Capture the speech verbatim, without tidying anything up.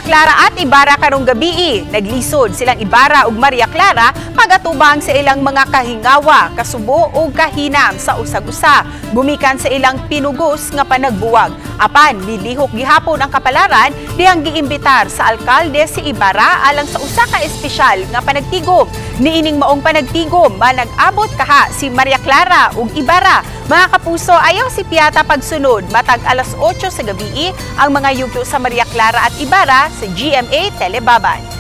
Clara at Ibarra karong gabi. Naglisod silang Ibarra ug Maria Clara pagatubang sa ilang mga kahingawa, kasubo ug kahinam sa usag-usa. Gumikan sa ilang pinugos nga panagbuwag. Apan nilihok gihapon ang kapalaran dihang giimbitar sa alkalde si Ibarra alang sa usa ka espesyal nga panagtigom. Niining maong panagtigom manag-abot kaha si Maria Clara ug Ibarra. Mga kapuso, ayaw si Piata pagsunod matag alas otso sa gabi ang mga yugto sa Maria Clara at Ibarra sa G M A Telebaban.